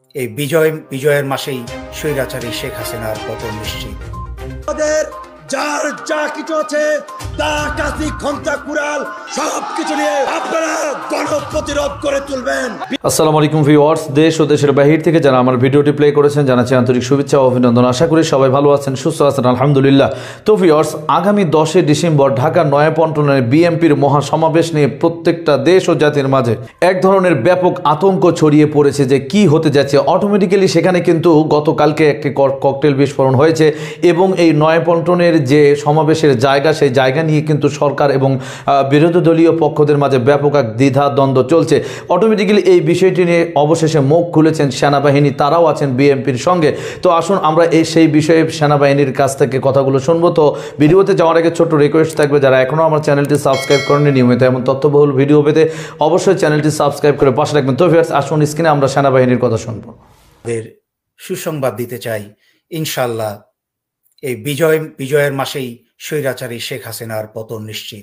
এই বিজয়ের মাসেই স্বৈরাচারী শেখ হাসিনার পতন নিশ্চিত। যার যা কিছু আছে তা কাশি খন্তা কুড়াল সবকিছু নিয়ে আপনারা গণপ্রতিরোধ করে তুলবেন। আসসালামু আলাইকুম ভিউয়ার্স, দেশ ও দেশের বাহির থেকে যারা আমার ভিডিওটি প্লে করেছেন জানাচ্ছি আন্তরিক শুভেচ্ছা ও অভিনন্দন। আশা করি সবাই ভালো আছেন, সুস্থ আছেন, আলহামদুলিল্লাহ। তো ভিউয়ার্স, আগামী 10 ডিসেম্বর ঢাকার নয়াপল্টনে বিএনপির মহাসমাবেশ নিয়ে প্রত্যেকটা দেশ ও জাতির মাঝে এক ধরনের ব্যাপক আতঙ্ক ছড়িয়ে পড়েছে যে কি হতে যাচ্ছে। অটোমেটিক্যালি সেখানে কিন্তু গতকালকে একটি ককটেল বিস্ফোরণ হয়েছে এবং এই নয়াপল্টনের যে সমাবেশের জায়গা, সেই জায়গা নিয়ে কিন্তু সরকার এবং বিরোধী দলীয় পক্ষদের মাঝে ব্যাপক এক দ্বিধা দ্বন্দ্ব চলছে। অটোমেটিক্যালি এই বিষয়টি নিয়ে অবশেষে মুখ খুলেছেন সেনাবাহিনী, তারাও আছেন বিএনপির সঙ্গে। তো আসুন আমরা সেই বিষয়ে সেনাবাহিনীর কাছ থেকে কথাগুলো শুনবো। তো ভিডিওতে যাওয়ার আগে ছোট্ট রিকোয়েস্ট থাকবে, যারা এখনও আমার চ্যানেলটি সাবস্ক্রাইব করেনি, নিয়মিত এমন তথ্যবহুল ভিডিও পেতে অবশ্যই চ্যানেলটি সাবস্ক্রাইব করে পাশে রাখবেন। তো ভিউয়ার্স, আসুন স্ক্রিনে আমরা সেনাবাহিনীর কথা শুনবো। সুসংবাদ দিতে চাই, ইনশাল্লাহ এই বিজয়ের মাসেই স্বৈরাচারী শেখ হাসিনার পতন নিশ্চিত।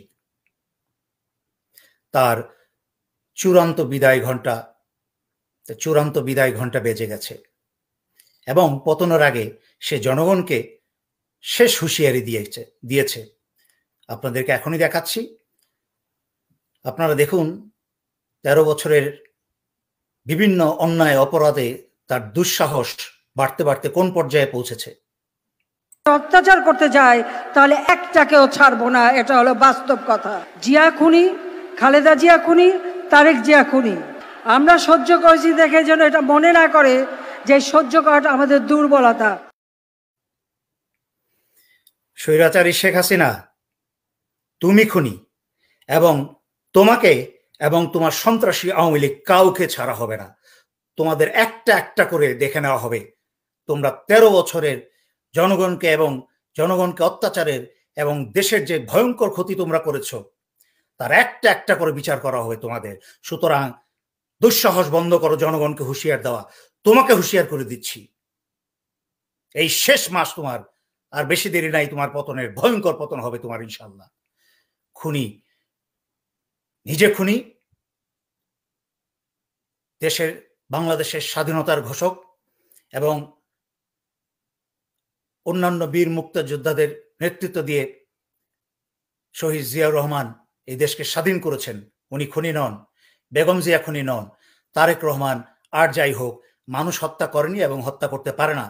তার চূড়ান্ত বিদায় ঘণ্টা বেজে গেছে এবং পতনের আগে সে জনগণকে শেষ হুঁশিয়ারি দিয়েছে। আপনাদেরকে এখনই দেখাচ্ছি, আপনারা দেখুন 13 বছরের বিভিন্ন অন্যায় অপরাধে তার দুঃসাহস বাড়তে বাড়তে কোন পর্যায়ে পৌঁছেছে। অত্যাচার করতে যায় তাহলে একটাকেও ছাড়বো না, এটা হলো বাস্তব কথা। জিয়া খুনি, খালেদা জিয়া খুনি, তারেক জিয়া খুনি। আমরা সহ্য করেছি দেখে যেন এটা মনে না করে যে সহ্য করাটা আমাদের দুর্বলতা। স্বৈরাচারী শেখ হাসিনা, তুমি খুনি এবং তোমাকে এবং তোমার সন্ত্রাসী আওয়ামী লীগ কাউকে ছাড়া হবে না। তোমাদের একটা একটা করে দেখে নেওয়া হবে। তোমরা 13 বছরের জনগণকে অত্যাচারের এবং দেশের যে ভয়ঙ্কর ক্ষতি তোমরা করেছ তার একটা একটা করে বিচার করা হবে তোমাদের। সুতরাং দুঃসাহস বন্ধ করো, জনগণকে হুঁশিয়ার দেওয়া। তোমাকে হুঁশিয়ার করে দিচ্ছি, এই শেষ মাস তোমার, আর বেশি দেরি নাই, তোমার পতনের ভয়ঙ্কর পতন হবে তোমার ইনশাল্লাহ। খুনি, নিজে খুনি, বাংলাদেশের স্বাধীনতার ঘোষক এবং অন্যান্য বীর মুক্তিযোদ্ধাদের নেতৃত্ব দিয়ে শহীদ জিয়াউর রহমান এই দেশকে স্বাধীন করেছেন। উনি খুনি নন, বেগম জিয়া খুনি নন, তারেক রহমান আর যাই হোক মানুষ হত্যা করেনি এবং হত্যা করতে পারে না।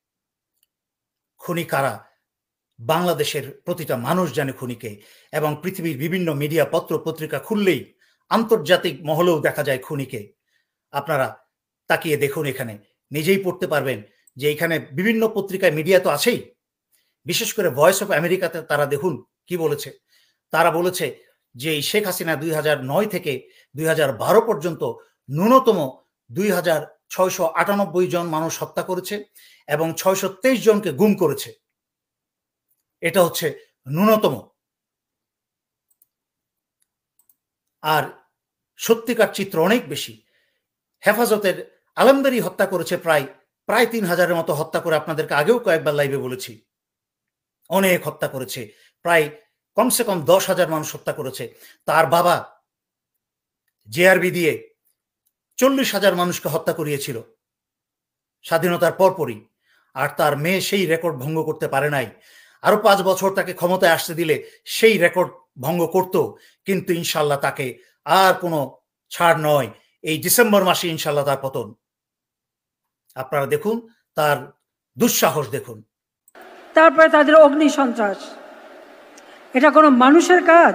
খুনি কারা বাংলাদেশের প্রতিটা মানুষ জানে খুনিকে, এবং পৃথিবীর বিভিন্ন মিডিয়া পত্র পত্রিকা খুললেই আন্তর্জাতিক মহলেও দেখা যায় খুনিকে। আপনারা তাকিয়ে দেখুন, এখানে নিজেই পড়তে পারবেন যে এখানে বিভিন্ন পত্রিকায় মিডিয়া তো আছেই, বিশেষ করে ভয়েস অফ আমেরিকাতে তারা দেখুন কি বলেছে। তারা বলেছে যে এই শেখ হাসিনা 2009 থেকে 2012 পর্যন্ত ন্যূনতম 2698 জন মানুষ হত্যা করেছে এবং 623 জনকে গুম করেছে। এটা হচ্ছে ন্যূনতম। আর সত্যিকার চিত্র অনেক বেশি। হেফাজতের আলমদারি হত্যা করেছে প্রায় 3000-এর মতো হত্যা করে, আপনাদেরকে আগেও কয়েকবার লাইভে বলেছি। অনেক হত্যা করেছে, প্রায় কমসে কম 10,000 মানুষ হত্যা করেছে। তার বাবা জেআরবি দিয়ে 40,000 মানুষকে হত্যা করিয়েছিল স্বাধীনতার পরপরই, আর তার মেয়ে সেই রেকর্ড ভঙ্গ করতে পারে নাই। আরো 5 বছর তাকে ক্ষমতায় আসতে দিলে সেই রেকর্ড ভঙ্গ করত, কিন্তু ইনশাল্লাহ তাকে আর কোনো ছাড় নয়। এই ডিসেম্বর মাসে ইনশাল্লাহ তার পতন। আপনারা দেখুন তার দুঃসাহস দেখুন। তারপরে তাদের অগ্নি সন্ত্রাস, এটা কোনো মানুষের কাজ?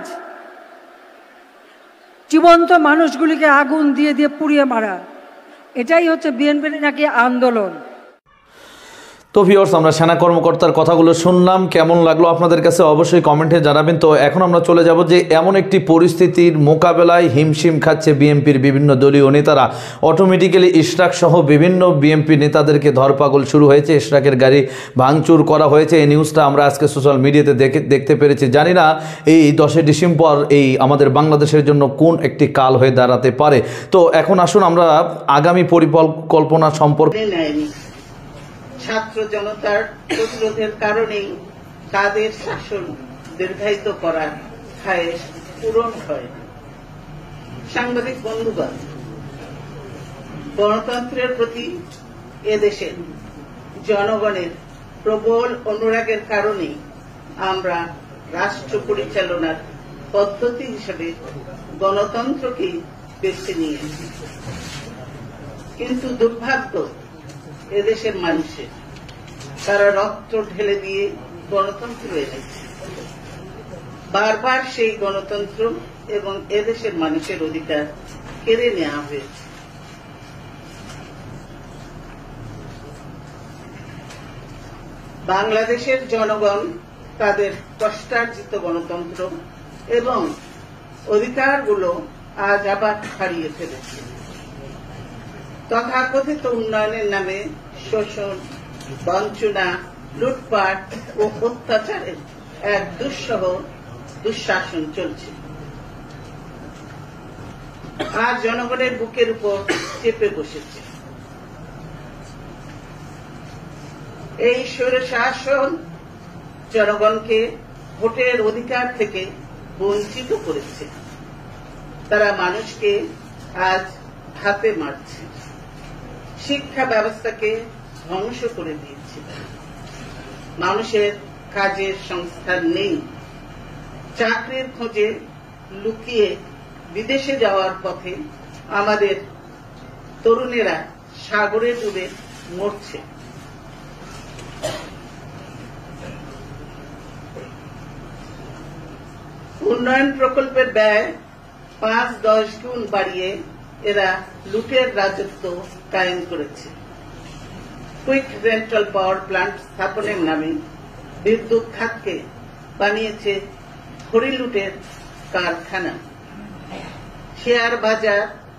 জীবন্ত মানুষগুলিকে আগুন দিয়ে দিয়ে পুড়িয়ে মারা, এটাই হচ্ছে বিএনপির নাকি আন্দোলন? তো ভিউয়ার্স, আমরা সেনা কর্মকর্তার কথাগুলো শুনলাম, কেমন লাগলো আপনাদের কাছে অবশ্যই কমেন্টে জানাবেন। তো এখন আমরা চলে যাব যে এমন একটি পরিস্থিতির মোকাবেলায় হিমশিম খাচ্ছে বিএনপির বিভিন্ন দলীয় নেতারা। অটোমেটিক্যালি ইশরাক সহ বিভিন্ন বিএনপি নেতাদেরকে ধরপাকল শুরু হয়েছে, ইশরাকের গাড়ি ভাঙচুর করা হয়েছে। এই নিউজটা আমরা আজকে সোশ্যাল মিডিয়াতে দেখতে পেরেছি। জানি না এই 10 ডিসেম্বর এই আমাদের বাংলাদেশের জন্য কোন একটি কাল হয়ে দাঁড়াতে পারে। তো এখন আসুন আমরা আগামী পরিকল্পনা সম্পর্কে। ছাত্র জনতার প্রতিরোধের কারণেই তাদের শাসন দীর্ঘায়িত করার খায়েশ পূরণ হয়। সাংবাদিক বন্ধুগণ, গণতন্ত্রের প্রতি এদেশের জনগণের প্রবল অনুরাগের কারণে আমরা রাষ্ট্র পরিচালনার পদ্ধতি হিসেবে গণতন্ত্রকে বেছে নিয়েছি। কিন্তু দুর্ভাগ্য এদেশের মানুষের, তারা রক্ত ঢেলে দিয়ে গণতন্ত্র এনেছে। বারবার সেই গণতন্ত্র এবং এদেশের মানুষের অধিকার কেড়ে নেওয়া হয়েছে। বাংলাদেশের জনগণ তাদের কষ্টার্জিত গণতন্ত্র এবং অধিকারগুলো আজ আবার হারিয়ে ফেলেছে। তথাকথিত উন্নয়নের নামে শোষণ, বঞ্চনা, লুটপাট ও অত্যাচারের এক দুঃসহ দুঃশাসন চলছে। আর জনগণের বুকের উপর চেপে বসেছে। এই স্বৈরশাসন জনগণকে ভোটের অধিকার থেকে বঞ্চিত করেছে। তারা মানুষকে আজ হাতে মারছে, শিক্ষা ব্যবস্থাকে ধ্বংস করে দিয়েছে। মানুষের কাজের সংস্থান নেই। চাকরির খোঁজে লুকিয়ে বিদেশে যাওয়ার পথে আমাদের তরুণেরা সাগরে ডুবে মরছে। উন্নয়ন প্রকল্পের ব্যয় ৫-১০ গুণ বাড়িয়ে এরা লুটের রাজত্ব কায়েম করেছে। কুইক রেন্টাল পাওয়ার প্লান্ট স্থাপনের নামে বিদ্যুৎ খাতকে বানিয়েছে খড়ি লুটের কারখানা। শেয়ার বাজার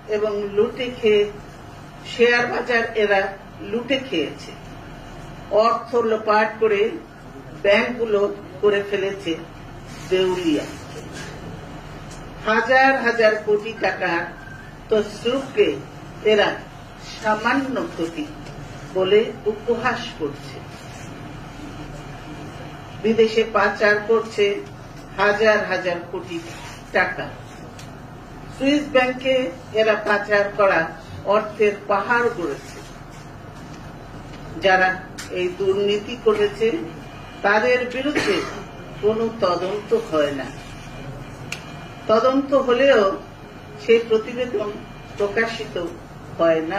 এরা লুটে খেয়েছে। অর্থ লোপাট করে ব্যাংকগুলো করে ফেলেছে দেউলিয়া। হাজার হাজার কোটি টাকার তসরুফকে এরা সামান্য ক্ষতি বলে উপহাস করছে। বিদেশে পাচার করছে হাজার হাজার কোটি টাকা। সুইস ব্যাংকে এরা পাচার করা অর্থের পাহাড় গড়েছে। যারা এই দুর্নীতি করেছে তাদের বিরুদ্ধে কোনো তদন্ত হয় না। তদন্ত হলেও সেই প্রতিবেদন প্রকাশিত হয় না।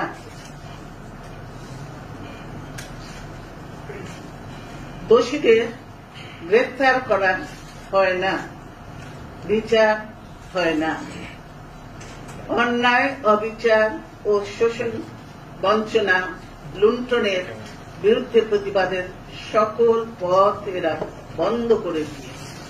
দোষীদের গ্রেফতার করা হয় না, বিচার হয় না। অন্যায়, অবিচার ও শোষণ, বঞ্চনা, লুণ্ঠনের বিরুদ্ধে প্রতিবাদের সকল পথ এরা বন্ধ করে দিয়েছে।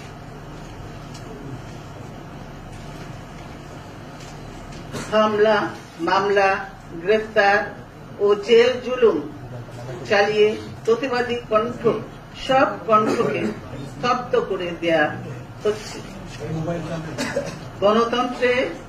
হামলা, মামলা, গ্রেফতার ও জেল জুলুম চালিয়ে প্রতিবাদী কণ্ঠ, সব কণ্ঠকে স্তব্ধ করে দেয়া হচ্ছে। গণতন্ত্রে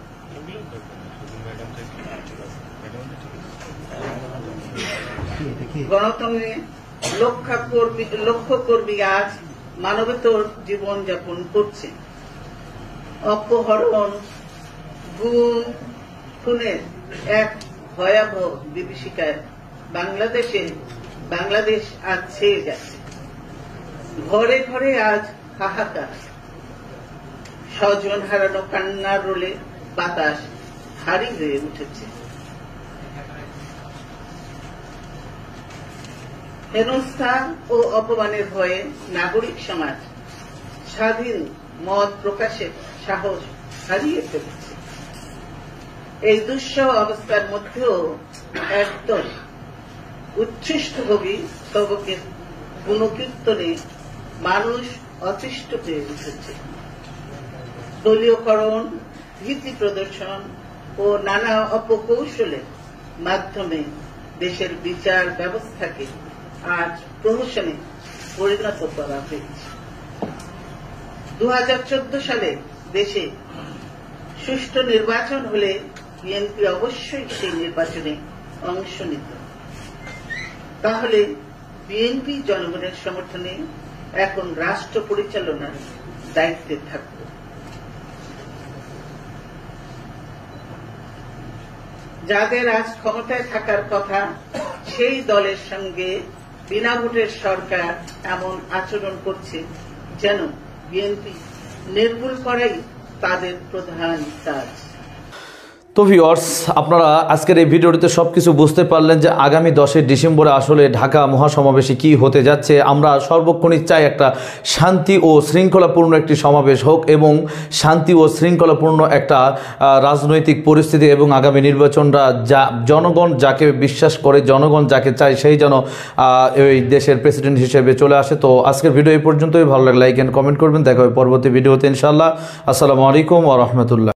লক্ষ কর্মী আজ মানবেতর জীবন যাপন করছে। অপহরণ, গুম, খুনের এক ভয়াবহ বিভীষিকায় বাংলাদেশ আজ ছেয়ে গেছে। ঘরে ঘরে আজ হাহাকার। স্বজন হারানো কান্নার রোলে বাতাস ভারী হয়ে উঠেছে। হেনস্থা ও অপমানের ভয়ে নাগরিক সমাজ স্বাধীন মত প্রকাশের সাহস হারিয়ে ফেলেছে। এই দুঃসহ অবস্থার মধ্যেও একদল উচ্ছিষ্টভোগী স্তবকের গুণকীর্তনে মানুষ অতিষ্ঠ হয়ে উঠেছে। দলীয়করণ, ভীতি প্রদর্শন ও নানা অপকৌশলের মাধ্যমে দেশের বিচার ব্যবস্থাকে আজ প্রহসনে পরিণত করা হয়েছে। 2014 সালে দেশে সুষ্ঠু নির্বাচন হলে বিএনপি অবশ্যই সেই নির্বাচনে অংশ নিত। তাহলে বিএনপি জনগণের সমর্থনে এখন রাষ্ট্র পরিচালনার দায়িত্বে থাকত। যাদের আজ ক্ষমতায় থাকার কথা সেই দলের সঙ্গে বিনা ভোটের সরকার এমন আচরণ করছে যেন বিএনপি নির্মূল করাই তাদের প্রধান কাজ। তো ভিউয়ার্স, আপনারা আজকের এই ভিডিওটিতে সব কিছু বুঝতে পারলেন যে আগামী 10 ডিসেম্বরে আসলে ঢাকা মহাসমাবেশে কি হতে যাচ্ছে। আমরা সর্বক্ষণিক চাই একটা শান্তি ও শৃঙ্খলাপূর্ণ একটি সমাবেশ হোক এবং শান্তি ও শৃঙ্খলাপূর্ণ একটা রাজনৈতিক পরিস্থিতি এবং আগামী নির্বাচনরা যা জনগণ যাকে বিশ্বাস করে, জনগণ যাকে চায় সেই যেন এই দেশের প্রেসিডেন্ট হিসেবে চলে আসে। তো আজকের ভিডিও এই পর্যন্তই। ভালো লাগলে লাইক এন্ড কমেন্ট করবেন। দেখা হবে পরবর্তী ভিডিওতে ইনশাআল্লাহ। আসসালামু আলাইকুম ওয়া রাহমাতুল্লাহ।